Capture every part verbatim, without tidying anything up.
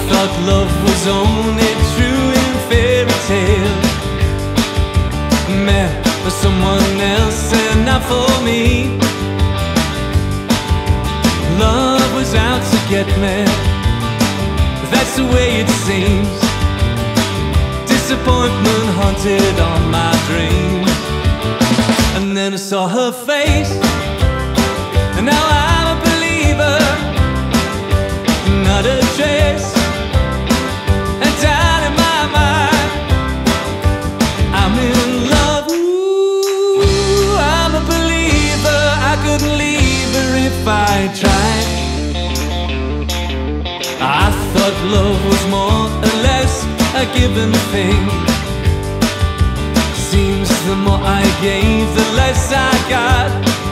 thought love was only true in fairy tales. Met for someone else and not for me. Love was out to get me, that's the way it seems. Disappointment haunted all my dreams. And then I saw her face, and now I'm a believer. Not a trace, and down in my mind I'm in love. Ooh, I'm a believer. I couldn't leave her if I tried. I thought love was more or less a given thing. Seems the more I gave, the less I got.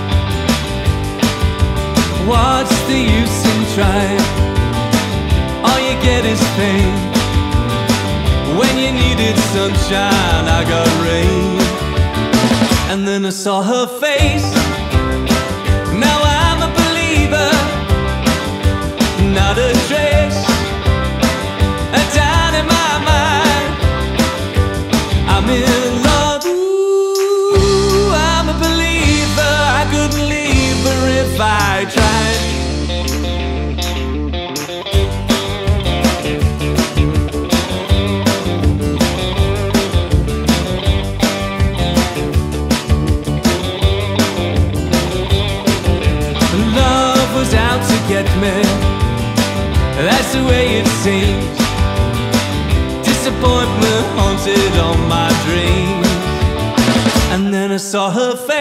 What's the use in trying? All you get is pain. When you needed sunshine, I got rain. And then I saw her face. Now I'm a believer. Not a trace, and down in my mind I'm in love. Ooh, I'm a believer. I couldn't leave her if I tried. Love was out to get me, that's the way it seems. Disappointment haunted all my dreams. And then I saw her face.